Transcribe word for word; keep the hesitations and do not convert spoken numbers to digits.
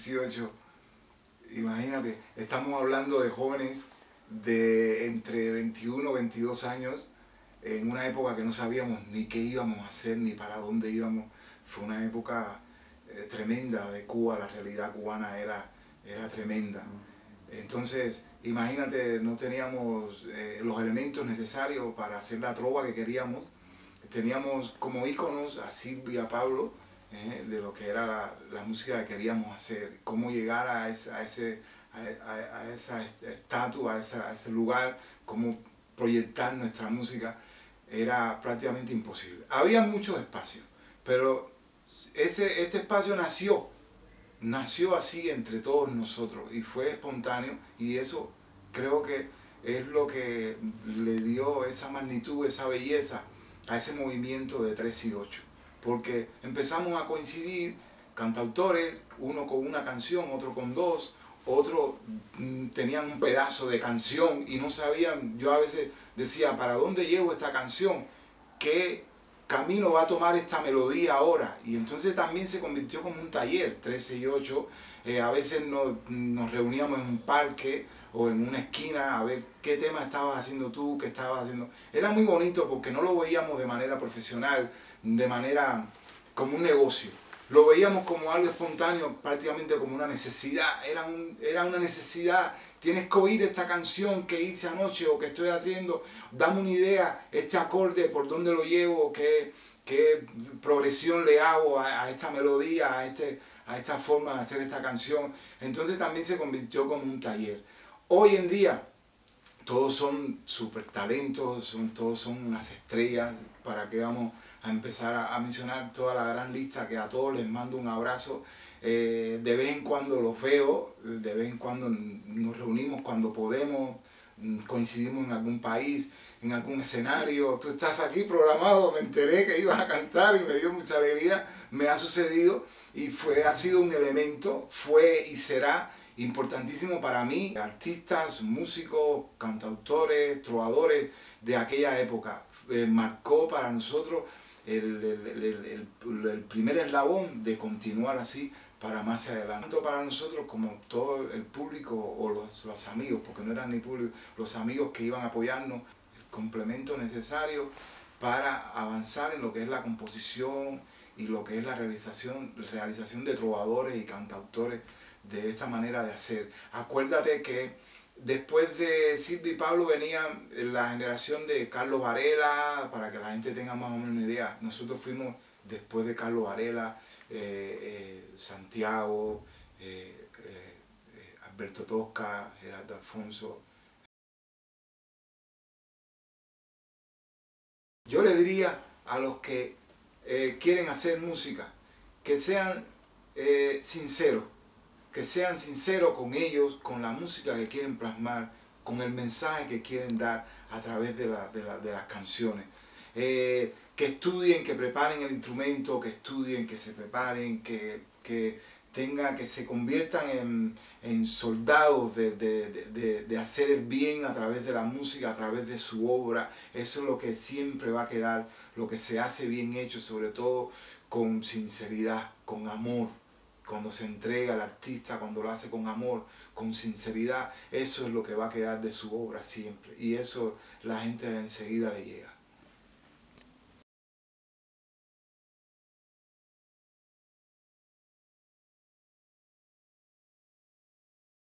dieciocho. Imagínate, estamos hablando de jóvenes de entre veintiuno y veintidós años, en una época que no sabíamos ni qué íbamos a hacer, ni para dónde íbamos. Fue una época eh, tremenda de Cuba, la realidad cubana era, era tremenda. Entonces, imagínate, no teníamos eh, los elementos necesarios para hacer la trova que queríamos. Teníamos como íconos a Silvia y a Pablo, eh, de lo que era la, la música que queríamos hacer, cómo llegar a, ese, a, ese, a, a, a esa estatua, a, esa, a ese lugar, cómo proyectar nuestra música, era prácticamente imposible. Había muchos espacios, pero ese, este espacio nació, nació así entre todos nosotros y fue espontáneo, y eso creo que es lo que le dio esa magnitud, esa belleza a ese movimiento de tres y ocho, porque empezamos a coincidir cantautores, uno con una canción, otro con dos, otros tenían un pedazo de canción y no sabían. Yo a veces decía, ¿para dónde llevo esta canción? ¿Qué camino va a tomar esta melodía ahora? Y entonces también se convirtió como un taller, trece y ocho. Eh, a veces nos, nos reuníamos en un parque o en una esquina a ver qué tema estabas haciendo tú, qué estabas haciendo. Era muy bonito porque no lo veíamos de manera profesional, de manera como un negocio. Lo veíamos como algo espontáneo, prácticamente como una necesidad. Era, un, era una necesidad. Tienes que oír esta canción que hice anoche o que estoy haciendo. Dame una idea, este acorde, por dónde lo llevo, qué, qué progresión le hago a, a esta melodía, a, este, a esta forma de hacer esta canción. Entonces también se convirtió como un taller. Hoy en día todos son súper talentos, son, todos son unas estrellas. ¿Para qué vamos a empezar a, a mencionar toda la gran lista? Que a todos les mando un abrazo. Eh, de vez en cuando los veo, de vez en cuando nos reunimos cuando podemos, coincidimos en algún país, en algún escenario. Tú estás aquí programado, me enteré que ibas a cantar y me dio mucha alegría. Me ha sucedido y fue, ha sido un elemento, fue y será importantísimo para mí. Artistas, músicos, cantautores, trovadores de aquella época. Eh, marcó para nosotros el, el, el, el, el primer eslabón de continuar así para más adelante. Tanto para nosotros como todo el público o los, los amigos, porque no eran ni público, los amigos que iban a apoyarnos, el complemento necesario para avanzar en lo que es la composición y lo que es la realización, realización de trovadores y cantautores de esta manera de hacer. Acuérdate que después de Silvia y Pablo venía la generación de Carlos Varela, para que la gente tenga más o menos una idea. Nosotros fuimos después de Carlos Varela, eh, eh, Santiago, eh, eh, eh, Alberto Tosca, Gerardo Alfonso. Yo le diría a los que eh, quieren hacer música que sean eh, sinceros, que sean sinceros con ellos, con la música que quieren plasmar, con el mensaje que quieren dar a través de, la, de, la, de las canciones. Eh, que estudien, que preparen el instrumento, que estudien, que se preparen, que, que, tenga, que se conviertan en, en soldados de, de, de, de hacer el bien a través de la música, a través de su obra. Eso es lo que siempre va a quedar, lo que se hace bien hecho, sobre todo con sinceridad, con amor. Cuando se entrega al artista, cuando lo hace con amor, con sinceridad, eso es lo que va a quedar de su obra siempre. Y eso la gente enseguida le llega.